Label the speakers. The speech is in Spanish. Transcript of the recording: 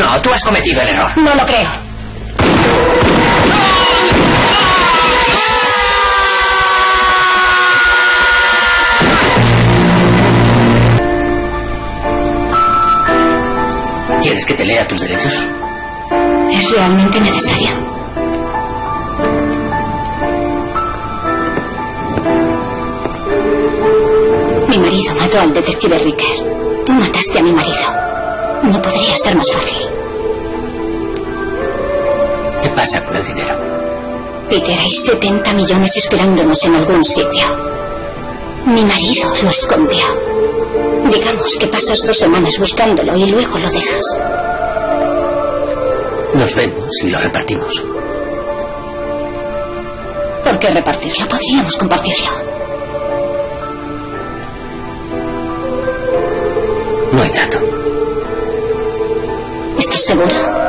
Speaker 1: No, tú has cometido el error.
Speaker 2: No lo creo.
Speaker 1: ¿Quieres que te lea tus derechos?
Speaker 2: ¿Es realmente necesario? Mi marido mató al detective Ricker. Tú mataste a mi marido. No podría ser más fácil.
Speaker 1: ¿Qué pasa con el dinero?
Speaker 2: Peter, hay 70 millones esperándonos en algún sitio. Mi marido lo escondió. Digamos que pasas 2 semanas buscándolo y luego lo dejas.
Speaker 1: Nos vemos y lo repartimos.
Speaker 2: ¿Por qué repartirlo? Podríamos compartirlo.
Speaker 1: No hay trato.
Speaker 2: ¿Estás seguro?